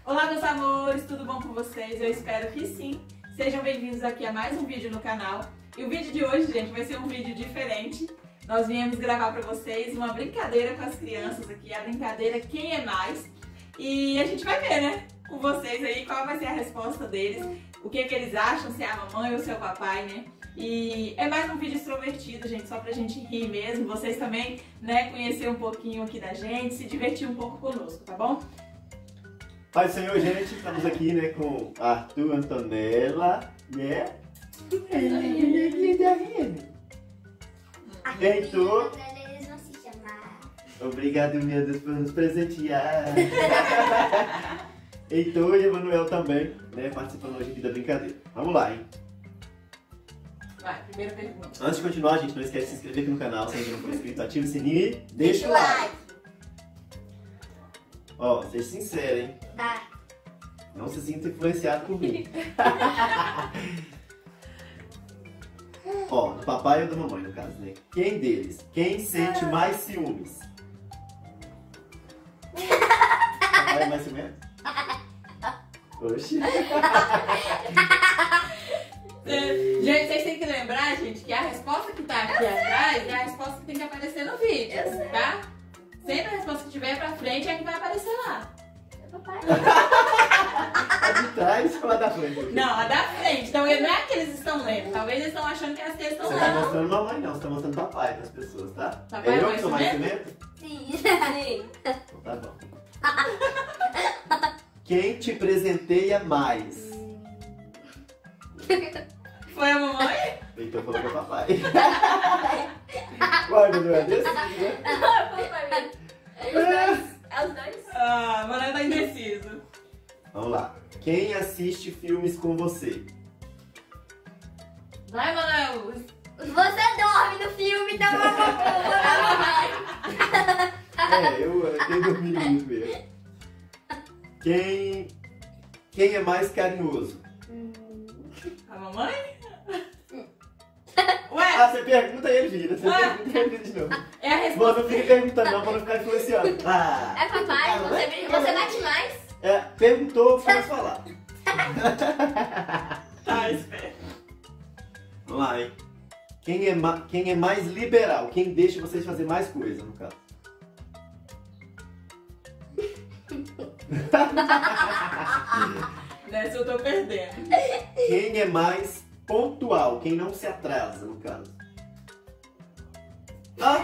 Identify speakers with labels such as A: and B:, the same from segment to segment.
A: Olá, meus amores, tudo bom com vocês? Eu espero que sim. Sejam bem-vindos aqui a mais um vídeo no canal. E o vídeo de hoje, gente, vai ser um vídeo diferente. Nós viemos gravar pra vocês uma brincadeira com as crianças aqui, a brincadeira Quem é Mais? E a gente vai ver, né, com vocês aí, qual vai ser a resposta deles, o que eles acham, se é a mamãe ou se é o papai, né? E é mais um vídeo extrovertido, gente, só pra gente rir mesmo, vocês também, né, conhecer um pouquinho aqui da gente, se divertir um pouco conosco, tá bom?
B: Pai do Senhor, gente, estamos aqui, né, com Arthur, Antonella, né? Heitor.
C: Eles vão se chamar.
B: Obrigado, meu Deus, por nos presentear. Heitor e Emanuel também, né, participando hoje aqui da brincadeira. Vamos lá, hein?
A: Vai, primeira pergunta.
B: Antes de continuar, gente, não esquece de se inscrever aqui no canal, se ainda não for inscrito, ativa o sininho e deixa o like. Ó, seja sincero, hein?
C: Tá.
B: Não se sinta influenciado por mim. Ó, do papai ou da mamãe, no caso, né? Quem deles? Quem sente mais ciúmes? Papai é mais ciumento? Oxi.
A: Gente, vocês têm que lembrar, gente, que a resposta que tá aqui atrás é a resposta que tem que aparecer no vídeo, tá? Sempre a resposta que tiver pra frente é a que vai aparecer lá.
C: É papai.
B: A de trás ou a da frente?
A: Não, a da frente. Então não é a que eles estão lendo. Talvez eles estão achando que as que eles estão
B: Você tá
A: lendo.
B: mostrando mamãe, não. Você tá mostrando papai para as pessoas, tá?
A: Papai
B: É
A: é
B: eu
A: mais
B: que sou mais
A: ciumento?
B: ciumento?
C: Sim.
A: Sim.
B: Então tá bom. Quem te presenteia mais?
A: Foi a mamãe?
B: Então falou que é papai. Guarda, não é desse? Né?
C: É os dois?
A: Ah, a Mané tá indeciso.
B: Vamos lá. Quem assiste filmes com você?
A: Vai, Manel.
C: Você dorme no filme, então vamos mamãe.
B: Eu tenho dormido muito mesmo. Quem é mais carinhoso?
A: A mamãe? Ué,
B: Ah, você pergunta e ele vira. Você
A: Ah.
B: pergunta e ele vira de novo.
A: é a
B: Bom,
A: resposta.
B: não fica perguntando não, pra não ficar influenciando. Ah,
C: É papai, você bate mais?
B: é, perguntou, faz falar.
A: Tá, espera.
B: Vamos lá, hein? Quem é mais liberal? Quem deixa vocês fazer mais coisa, no caso?
A: Nessa eu tô perdendo.
B: Quem é mais pontual? Quem não se atrasa, no caso? Ah!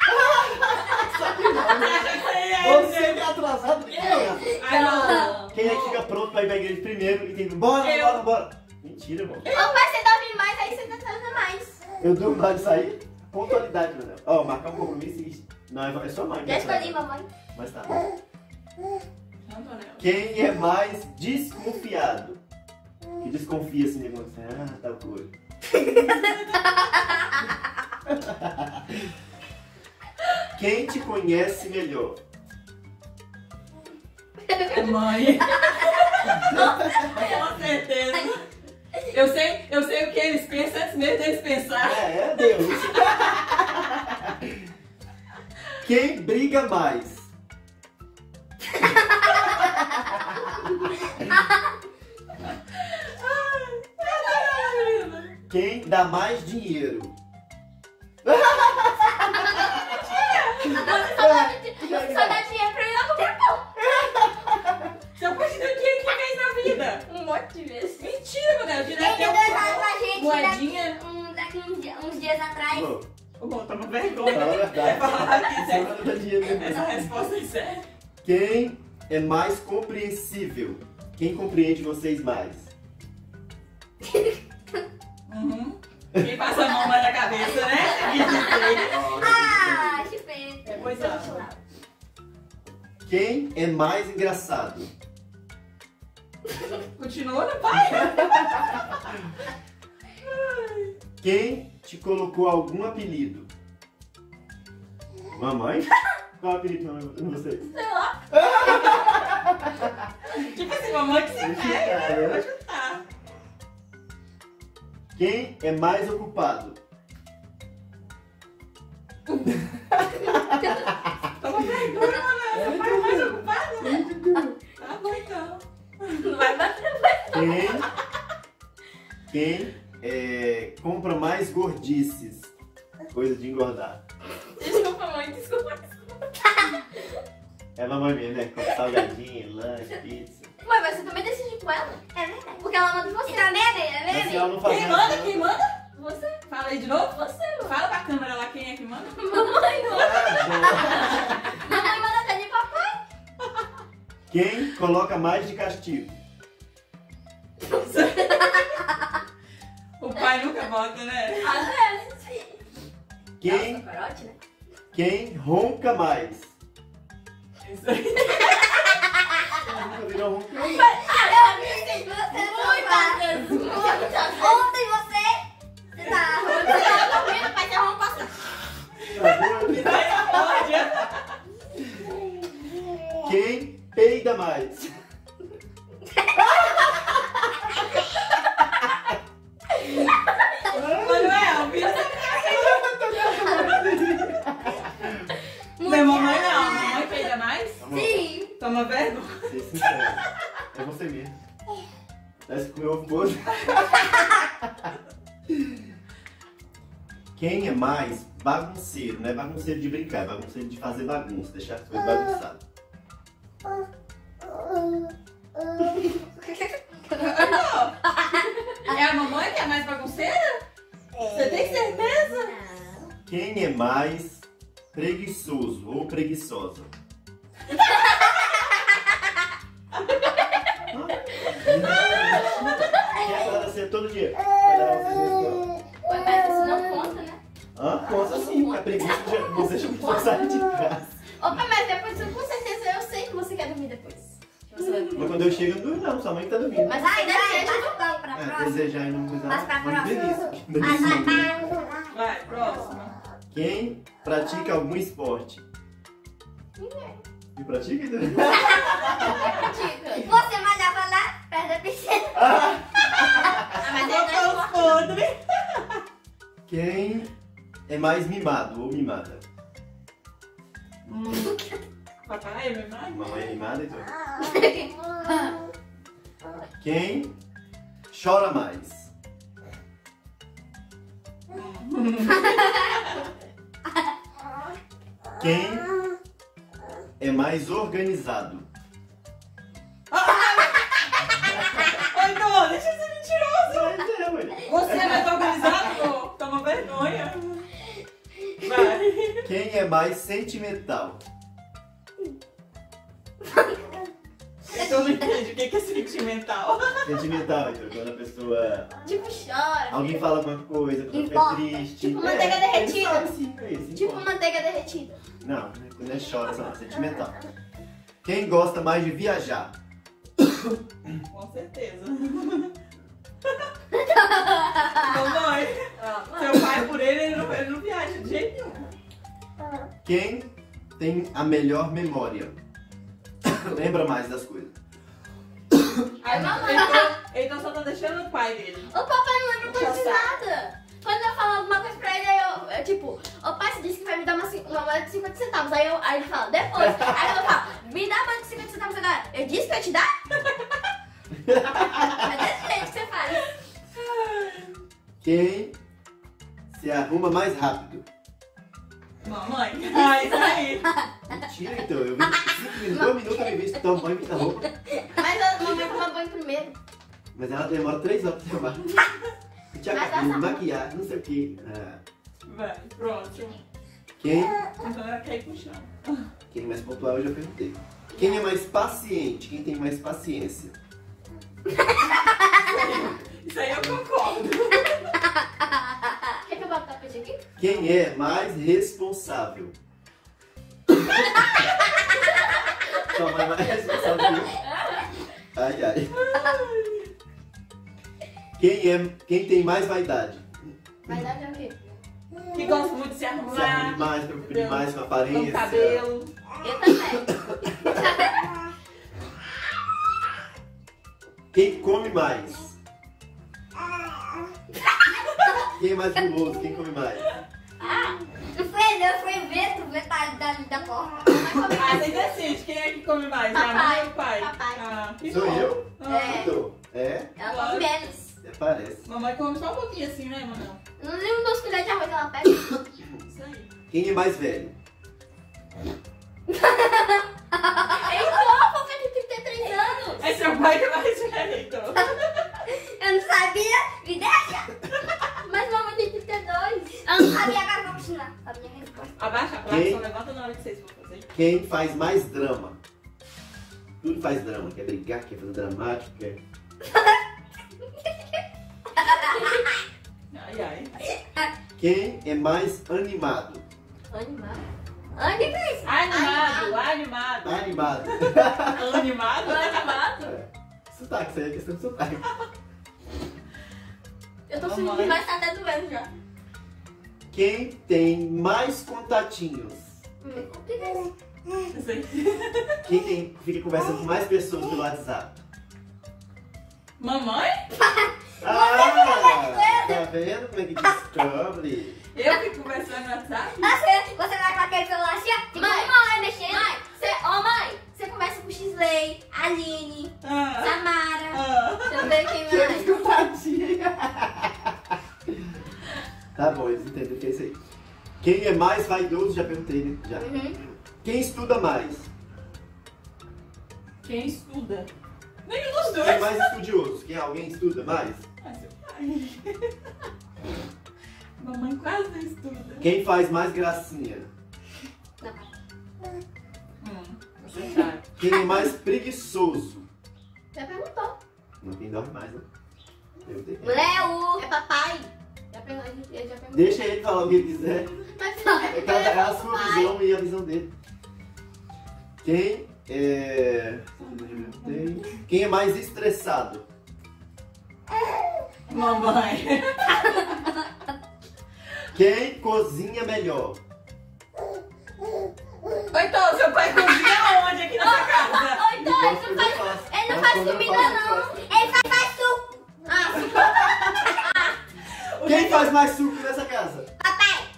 B: Você que é atrasado?
A: Ai, não.
B: Quem é que fica pronto pra ir pra igreja primeiro e tem bora,
A: Eu.
B: bora, bora? Mentira, irmão.
C: Ô pai, você dorme mais, aí você tá atrasando mais.
B: Eu durmo na hora de sair. Pontualidade, meu Deus. Ó, marcar um compromisso e... Não, é sua mãe.
C: Já escolhi, mamãe.
B: Mas tá bom.
A: Antonella.
B: Quem é mais desconfiado? Que desconfia assim, né? Você, tal coisa. Quem te conhece melhor?
A: Mãe. Com certeza. Eu sei o que eles pensam antes mesmo deles pensar.
B: É Deus. Quem briga mais? Quem dá mais dinheiro?
C: Só dá dinheiro pra eu ir lá comprar pão.
A: Seu pai te deu dinheiro que fez na vida.
C: Um monte de vezes.
A: Mentira, Manel.
C: Ele
A: Direto
C: deu 2 reais pra gente
A: moedinha.
C: daqui uns dias atrás.
B: Pô,
A: Bom, toma vergonha.
B: fala a
A: É
B: verdade.
A: falar aqui,
B: Você
A: sério.
B: não dá dinheiro mesmo.
A: Essa resposta é séria.
B: Quem é mais compreensível? Quem compreende vocês mais?
A: Uhum. Quem passa a mão mais na cabeça, né? Quis dizer.
C: Ah, que pena.
A: Pois é.
B: Quem é mais engraçado?
A: Continua no pai?
B: Quem te colocou algum apelido? Mamãe? Qual apelido que mamãe botou em vocês?
C: Sei lá.
A: Tipo assim, mamãe que se pega, né? Vou chutar.
B: Quem é mais ocupado?
A: Toma vergonha, mano. Seu pai é mais ocupado? Tá bom então.
B: Quem compra mais gordices? Coisa de engordar.
C: Desculpa, mãe, desculpa.
B: É a mamãe mesmo, né? Compra salgadinho, lanche, pizza.
C: Ué, mas você também decide com ela? É verdade. Porque ela manda você. Ela nem é
B: Mas se ela não faz
A: Quem
B: nada,
A: manda?
B: né?
A: Quem manda?
C: Você.
A: Fala aí de novo.
C: Você.
A: Fala pra câmera lá quem é que manda.
C: Mamãe não.
B: Ah,
C: Mamãe manda até de papai.
B: quem coloca mais de castigo?
A: O pai nunca bota, né?
C: Às vezes.
B: Quem,
C: Nossa, corote, né?
B: quem ronca mais?
A: Isso aí.
B: Nunca virou ronca.
C: Eu disse muitas vezes. Muitas. Ontem você tá dormindo, vai ter uma passar.
A: Misericórdia.
B: Quem peida mais?
A: Manuel, vira essa Minha mamãe não. Mamãe peida mais?
C: Sim.
A: Toma vergonha.
B: Ser sincero. É você mesmo. Parece que comeu ovo podre. Quem é mais bagunceiro? Não é bagunceiro de brincar, é bagunceiro de fazer bagunça, deixar as coisas bagunçadas.
A: É a mamãe que é mais bagunceira? Você tem certeza?
B: Quem é mais preguiçoso ou preguiçosa? Quer falar assim todo dia? Vai dar vocês na escola.
C: Ué, mas isso não conta, né?
B: Hã? Conta sim, a preguiça já não deixa a pessoa sair de casa.
C: Opa, mas depois, com certeza, eu sei que você quer dormir depois. Você vai dormir.
B: Mas quando eu chego, eu não durmo não, sua mãe que tá dormindo.
C: Mas ai, deseja não.
B: É, desejar e não cuidar,
C: Mas pra
B: muito
C: próxima.
B: delícia.
A: Vai, próxima.
B: Quem pratica algum esporte?
C: Ninguém.
B: E pratica?
C: Você malhava lá, perto da piscina.
B: Ah!
C: Mas
A: Botar os podres.
B: Quem é mais mimado ou mimada?
A: Papai é verdade?
B: Mamãe é mimada, então. Quem chora mais? Quem é mais organizado?
A: Oi, Dô, deixa de ser mentiroso. Você é mais organizado, Dô? Toma vergonha. Vai.
B: Quem é mais sentimental?
A: Eu não entendi o que é sentimental.
B: Sentimental, então, quando a pessoa...
C: Tipo, chora.
B: Alguém fala alguma coisa, a pessoa fica
C: Importa.
B: triste.
C: Tipo manteiga
B: ele
C: derretida.
B: sabe sim, é isso,
C: Tipo
B: importa.
C: manteiga derretida.
B: Não, quando é chora, não, é sentimental. Quem gosta mais de viajar?
A: Com certeza. Mamãe, seu pai por ele não viaja de jeito nenhum.
B: Quem tem a melhor memória? Lembra mais das coisas.
A: Aí, então só tá deixando o pai dele.
C: O papai não lembra quase de
A: Já
C: nada. Quando eu falo alguma coisa pra ele, eu tipo, o pai se disse que vai me dar uma moeda de 50 centavos. Aí ele fala, depois. Aí eu falo, me dá a moeda de 50 centavos agora. Eu disse que eu ia te dar? É desse jeito que você faz.
B: Quem se arruma mais rápido?
A: Mamãe. Ah, isso aí.
B: Mentira, então. Eu vi 5 minutos, 2 minutos eu me visto tomar banho com a roupa.
C: Mas a mamãe toma banho primeiro.
B: Mas ela demora 3 horas pra tomar. Tiago,
C: Mas essa-
B: maquiagem, não sei o que.
A: Vai, próximo.
B: Quem?
A: Então ela quer ir pro chão.
B: Quem é mais pontual eu já perguntei. Quem é mais paciente? Quem tem mais paciência?
A: Isso aí eu concordo.
C: Quer que eu bote o tapete aqui?
B: Quem é mais responsável? Sua mãe é mais responsável que eu. Ai, ai. Quem tem mais vaidade?
C: Vai dar o quê?
A: Que gosta muito de se
B: Se arruma
A: arrumar.
B: demais, preocupa demais com a
A: Com
B: aparência.
A: o cabelo.
C: Eu também.
B: Quem come mais? Quem é mais guloso? Quem come mais?
C: Eu fui ver, tu vê? metade da porta.
A: Ah, você decide quem é que come mais, a mãe ou o pai?
C: Papai.
A: Ah, que
B: Sou
A: bom.
B: eu?
C: É.
B: Então, é?
C: Ela
A: Claro.
C: come menos.
B: Parece.
A: Mamãe come só um pouquinho assim, né, Manel?
C: Não lembro dos colheres de arroz, ela pega.
A: Isso aí.
B: Quem é mais velho?
C: Então, porque tem 33 anos.
A: É seu pai que é mais velho, então.
C: Eu não sabia, me deixa. Mas mamãe tem 32. Eu não sabia, agora vamos ensinar a minha resposta.
A: Abaixa a placa,
B: Quem?
A: só levanta na hora que vocês vão fazer.
B: Quem faz mais drama? Tudo faz drama. Quer brigar, quer fazer dramático, quer...
A: Ai, ai.
B: Quem é mais animado?
C: Animado? Animado?
A: Animado, animado.
B: Animado.
A: Animado?
C: Animado?
B: Sotaque, isso aí é questão de sotaque.
C: Eu tô
A: Mamãe.
C: sentindo, mas tá até doendo já.
B: Quem tem mais contatinhos?
C: O que é isso?
A: Isso aí.
B: Fica conversando com mais pessoas pelo WhatsApp?
A: Mamãe?
B: Tá vendo como é que descobre?
A: Eu fico conversando no WhatsApp?
C: Você vai com aquele celular assim, ó. Tipo, mãe, mexendo. Mãe, você conversa com X-Lay, Aline,
A: Ah.
C: Samara.
A: Ah.
C: Deixa eu ver quem
B: Que
C: mais.
B: desculpadinha. Tá bom, eles entenderam o que é isso aí. Quem é mais vaidoso? Já perguntei, né? Já.
C: Uhum.
B: Quem estuda mais?
A: Quem estuda? Nenhum dos
B: Quem é
A: dois.
B: mais estudioso? Quem alguém estuda mais?
A: Ah, seu pai. Mamãe quase não estuda.
B: Quem faz mais gracinha?
A: Você sabe.
B: Quem é mais preguiçoso?
C: Já perguntou.
B: Não, quem dorme mais, né? Perguntei.
C: Léo. É papai. Já perguntou.
B: Deixa ele falar o que ele quiser.
C: Mas não,
B: É cada a sua visão e a visão dele. Quem é mais estressado?
A: Mamãe.
B: Quem cozinha melhor?
A: Ou então, seu pai cozinha onde aqui nessa casa?
C: Ou então, ele não faz comida, não. Ele faz suco. Suco.
B: Quem faz mais suco nessa casa?
C: Papai.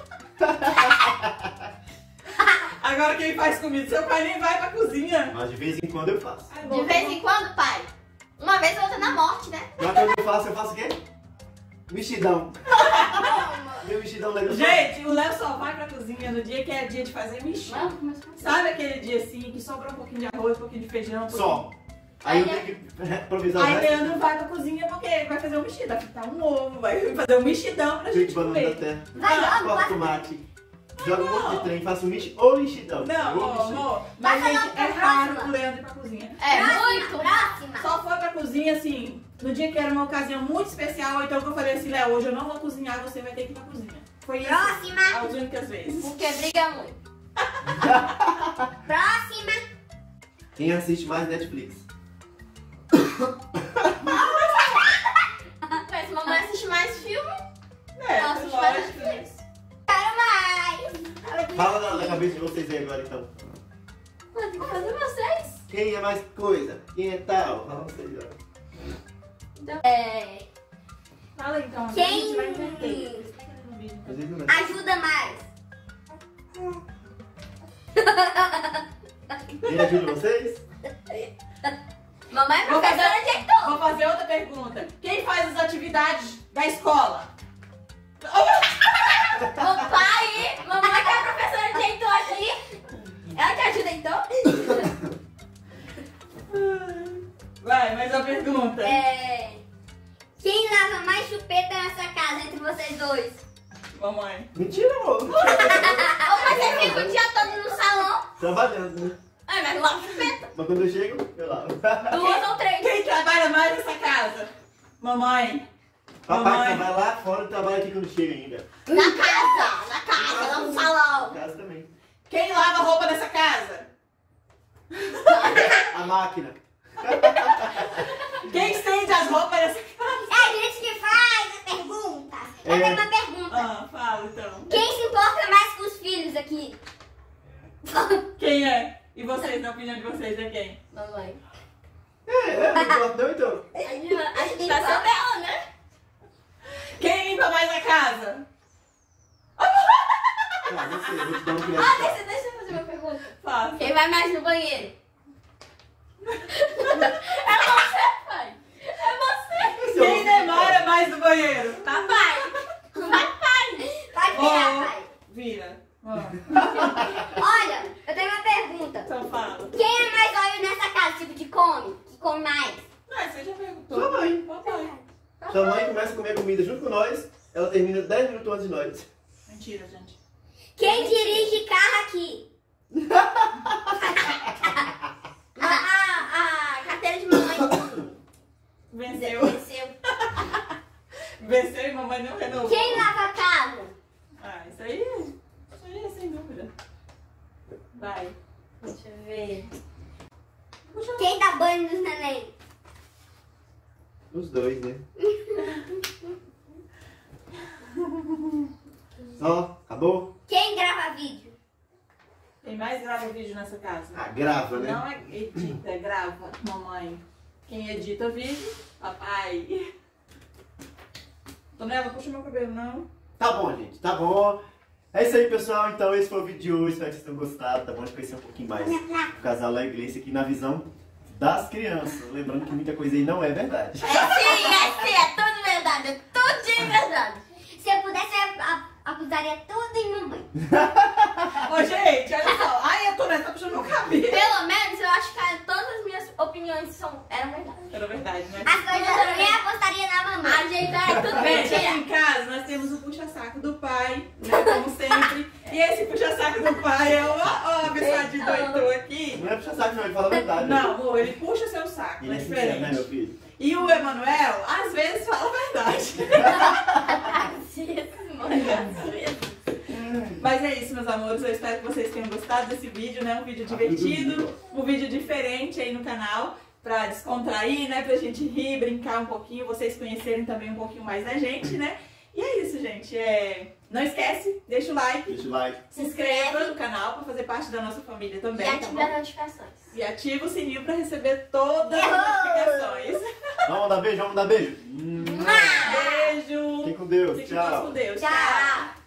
A: Agora quem faz comida? Seu pai nem vai pra cozinha.
B: Mas de vez em quando eu faço.
A: Ai,
C: De
A: bom,
C: vez em quando, pai. Uma vez ou outra na morte, né?
B: Mas quando eu faço o quê? Mexidão. Meu mexidão legal.
A: Gente, o Léo só vai pra cozinha no dia que é dia de fazer mexer. Sabe aquele dia assim que sobra um pouquinho de arroz, um pouquinho de feijão?
B: Só. Aí eu tenho que improvisar o
A: Aí
B: resto.
A: Leandro vai pra cozinha porque ele vai fazer um mexido, vai fritar um ovo, vai fazer um mexidão pra
B: Cheio
A: gente
B: de banana da
A: comer.
B: terra.
C: Vai logo,
B: Corta
C: vai.
B: tomate. Joga um monte de trem, faço um mishi ou mexidão.
A: Não,
B: Ou
A: amor,
B: mexidão.
A: amor, mas
C: Vai
A: gente,
C: falar
A: é
C: pra
A: raro
C: próxima.
A: o Leandro ir pra cozinha.
C: É muito. Próxima.
A: Só foi pra cozinha assim, no dia que era uma ocasião muito especial, ou então que eu falei assim, Léo, hoje eu não vou cozinhar, você vai ter que ir pra cozinha. Foi isso.
C: Próxima.
A: As únicas vezes.
C: Porque briga muito. Próxima.
B: Quem assiste mais Netflix?
C: Mas mamãe assiste mais filme.
A: É,
C: Nossa, os pais
A: lógico.
C: Netflix. Quero mais.
B: Fala na cabeça de vocês aí agora então.
C: Tem que fazer vocês.
B: Quem é mais coisa? Quem é tal? Fala vocês agora.
A: Fala então, a
C: Quem
A: gente vai entender.
B: Vocês não vai.
C: ajuda mais?
B: Quem ajuda vocês?
C: Mamãe é
A: Vou
C: professora
A: fazer-
C: de Heitor.
A: Vou fazer outra pergunta. Quem faz as atividades da escola?
C: O pai, mamãe que é professora de Heitor aqui. Ela que ajuda Heitor?
A: Vai, mais uma pergunta.
C: Quem lava mais chupeta nessa casa entre vocês dois?
A: Mamãe.
B: Mentira, amor.
C: Ou você fica o dia todo no salão?
B: Trabalhando, né?
C: Ai, mas lava chupeta.
B: Mas quando eu chego, eu lavo.
C: 2 ou 3.
A: Quem trabalha mais nessa casa? Mamãe.
B: Papai
A: Mamãe.
B: trabalha lá fora e trabalha aqui quando chega ainda.
C: Na casa, lá no salão.
B: Em casa também.
A: Quem lava a roupa nessa casa?
B: A máquina.
A: Quem estende as roupas nessa casa?
C: É a gente que faz a pergunta. Eu tenho uma pergunta.
A: Ah, fala então.
C: Quem se importa mais com os filhos aqui?
A: Quem é? E vocês, na opinião de vocês, é quem?
C: Mamãe.
B: Não importa não, então.
C: A gente tá sendo ela, né?
A: Quem limpa mais a casa?
B: Ah, não Eu vou te dar um crédito.
C: Deixa eu fazer uma pergunta.
A: Faça.
C: Quem vai mais no banheiro? É você, pai. É você.
A: Quem demora mais no banheiro?
C: Papai. Papai. Vai virar, pai.
A: Vira.
C: Olha, eu tenho uma pergunta.
A: Então fala.
C: Quem é mais olho nessa casa, tipo de come? Que come mais?
A: Não, você já perguntou.
B: Sua mãe.
A: Papai.
B: Sua mãe começa a comer comida junto com nós, ela termina 10 minutos antes de nós.
A: Mentira, gente.
C: Quem dirige carro aqui? A carteira de mamãe
A: Venceu.
C: venceu.
A: Venceu e mamãe não renovou.
C: Quem lava carro?
A: Ah, isso aí é sem dúvida. Vai.
C: Deixa eu ver.
A: Puxa.
C: Quem dá banho nos neném?
B: Os dois, né? Só? Acabou?
C: Quem grava vídeo?
A: Quem mais grava vídeo nessa casa?
B: Ah, grava, né?
A: Não é edita, grava, mamãe. Quem edita vídeo? Papai. Tonela, puxa meu cabelo, não.
B: Tá bom, gente, tá bom. É isso aí, pessoal. Então, esse foi o vídeo de hoje. Espero que vocês tenham gostado. Tá bom de conhecer um pouquinho mais o casal La Iglesia aqui na visão das crianças. Lembrando que muita coisa aí não é verdade.
C: É tudo verdade, é tudo de verdade. Se eu pudesse, eu acusaria tudo em mamãe.
A: Ô, gente, olha só. Ai, a Tonela tá puxando meu cabelo.
C: Pelo menos eu acho que todas as minhas opiniões eram verdade.
A: Era verdade, né?
C: As coisas eu também apostaria na mamãe. A gente é tudo
A: Gente, aqui
C: mentira.
A: em casa nós temos o puxa-saco do pai, né, como sempre. E esse puxa-saco do pai é o abençoadinho do Heitor aqui.
B: Não é puxa saco, não. Ele fala a verdade. né?
A: Não, amor, ele puxa seu saco,
B: Ele
A: é
B: é sincero, né, meu
A: diferente.
B: filho?
A: E o Emanuel, às vezes, fala a verdade. Mas é isso, meus amores. Eu espero que vocês tenham gostado desse vídeo, né? Um vídeo divertido, um vídeo diferente aí no canal. Pra descontrair, né? Pra gente rir, brincar um pouquinho, vocês conhecerem também um pouquinho mais da gente, né? E é isso, gente. Não esquece, deixa o like,
B: Deixa o like.
A: se inscreva no canal pra fazer parte da nossa família
C: E
A: também, tá
C: ativa
A: bom?
C: as notificações.
A: E ativa o sininho pra receber todas as notificações.
B: Vamos dar beijo, vamos dar beijo.
A: Beijo!
B: Fique com Deus.
A: Fique
B: Tchau.
A: com Deus.
C: Tchau.